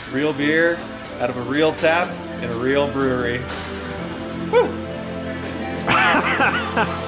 Real beer out of a real tap in a real brewery. Woo!